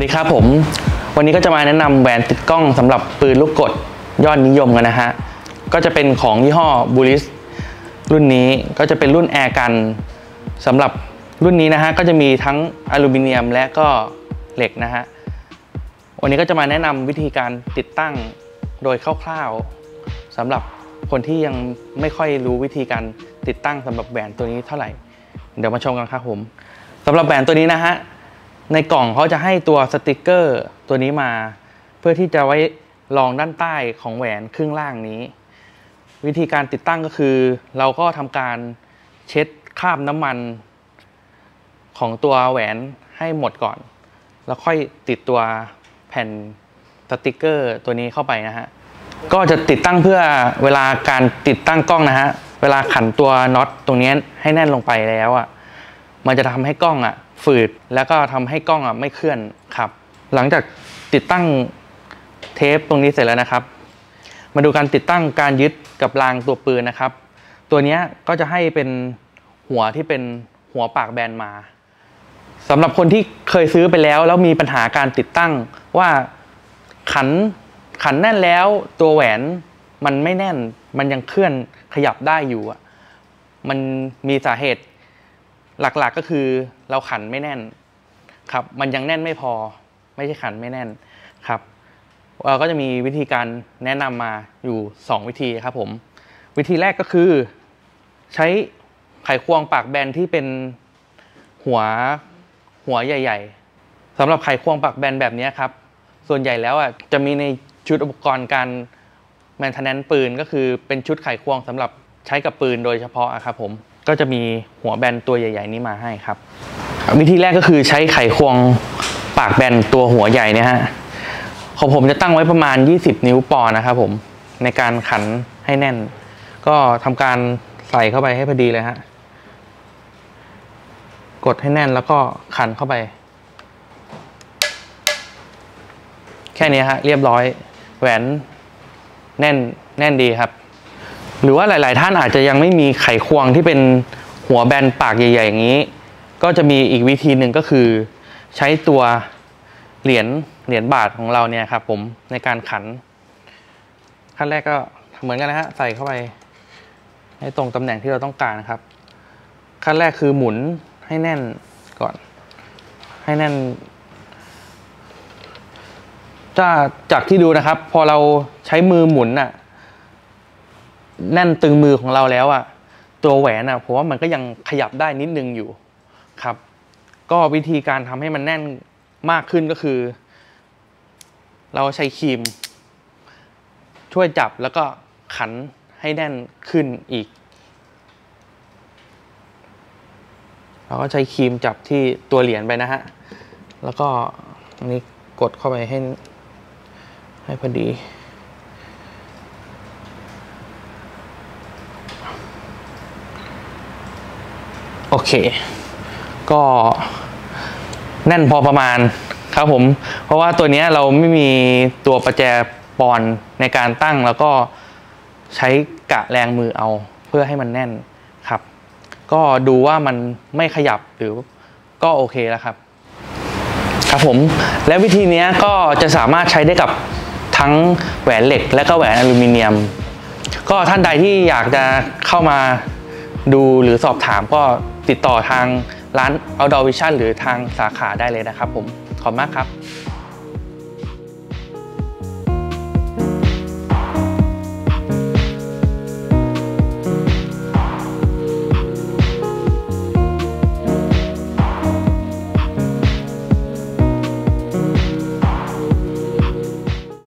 วัสดีครับผมวันนี้ก็จะมาแนะนำแหวนติดกล้องสำหรับปืนลูกกดยอดนิยมกันนะฮะก็จะเป็นของยี่ห้อบูริสรุ่นนี้ก็จะเป็นรุ่นแอร์กันสำหรับรุ่นนี้นะฮะก็จะมีทั้งอลูมิเนียมและก็เหล็กนะฮะวันนี้ก็จะมาแนะนำวิธีการติดตั้งโดยคร่าวๆสำหรับคนที่ยังไม่ค่อยรู้วิธีการติดตั้งสำหรับแหวนตัวนี้เท่าไหร่เดี๋ยวมาชมกันครับผมสำหรับแหวนตัวนี้นะฮะในกล่องเขาจะให้ตัวสติกเกอร์ตัวนี้มาเพื่อที่จะไว้รองด้านใต้ของแหวนครึ่งล่างนี้วิธีการติดตั้งก็คือเราก็ทำการเช็ดคราบน้ำมันของตัวแหวนให้หมดก่อนแล้วค่อยติดตัวแผ่นสติกเกอร์ตัวนี้เข้าไปนะฮะก็จะติดตั้งเพื่อเวลาการติดตั้งกล้องนะฮะเวลาขันตัวน็อตตรงนี้ให้แน่นลงไปแล้วอ่ะมันจะทำให้กล้องอ่ะฝืดแล้วก็ทำให้กล้องอ่ะไม่เคลื่อนครับหลังจากติดตั้งเทปตรงนี้เสร็จแล้วนะครับมาดูการติดตั้งการยึดกับรางตัวปืนนะครับตัวนี้ก็จะให้เป็นหัวที่เป็นหัวปากแบนมาสำหรับคนที่เคยซื้อไปแล้วมีปัญหาการติดตั้งว่าขันแน่นแล้วตัวแหวนมันไม่แน่นมันยังเคลื่อนขยับได้อยู่อ่ะมันมีสาเหตุหลักๆก็คือเราขันไม่แน่นครับมันยังแน่นไม่พอไม่ใช่ขันไม่แน่นครับเราก็จะมีวิธีการแนะนำมาอยู่2วิธีครับผมวิธีแรกก็คือใช้ไขควงปากแบนที่เป็นหัวใหญ่ๆสำหรับไขควงปากแบนแบบนี้ครับส่วนใหญ่แล้วอ่ะจะมีในชุดอุปกรณ์การแมนเทนแนนซ์ปืนก็คือเป็นชุดไขควงสำหรับใช้กับปืนโดยเฉพาะครับผมก็จะมีหัวแบนตัวใหญ่ๆนี้มาให้ครับวิธีแรกก็คือใช้ไขควงปากแบนตัวหัวใหญ่เนี่ยฮะของผมจะตั้งไว้ประมาณ20นิ้วปอนนะครับผมในการขันให้แน่นก็ทำการใส่เข้าไปให้พอดีเลยฮะกดให้แน่นแล้วก็ขันเข้าไปแค่นี้ฮะเรียบร้อยแหวนแน่นดีครับหรือว่าหลายๆท่านอาจจะยังไม่มีไขควงที่เป็นหัวแบนปากใหญ่ๆอย่างนี้ก็จะมีอีกวิธีหนึ่งก็คือใช้ตัวเหรียญบาทของเราเนี่ยครับผมในการขันขั้นแรกก็เหมือนกันนะฮะใส่เข้าไปให้ตรงตำแหน่งที่เราต้องการนะครับขั้นแรกคือหมุนให้แน่นก่อนให้แน่นจากที่ดูนะครับพอเราใช้มือหมุนน่ะแน่นตึงมือของเราแล้วอ่ะตัวแหวนอ่ะผมว่ามันก็ยังขยับได้นิดนึงอยู่ครับก็วิธีการทำให้มันแน่นมากขึ้นก็คือเราใช้ครีมช่วยจับแล้วก็ขันให้แน่นขึ้นอีกเราก็ใช้ครีมจับที่ตัวเหรียญไปนะฮะแล้วก็อันนี้กดเข้าไปให้พอดีโอเคก็แน่นพอประมาณครับผมเพราะว่าตัวนี้เราไม่มีตัวประแจปอนในการตั้งแล้วก็ใช้กะแรงมือเอาเพื่อให้มันแน่นครับก็ดูว่ามันไม่ขยับหรือก็โอเคแล้วครับครับผมและวิธีนี้ก็จะสามารถใช้ได้กับทั้งแหวนเหล็กและก็แหวนอลูมิเนียมก็ท่านใดที่อยากจะเข้ามาดูหรือสอบถามก็ติดต่อทางร้าน Outdoor Vision หรือทางสาขาได้เลยนะครับผมขอบคุณมากครับ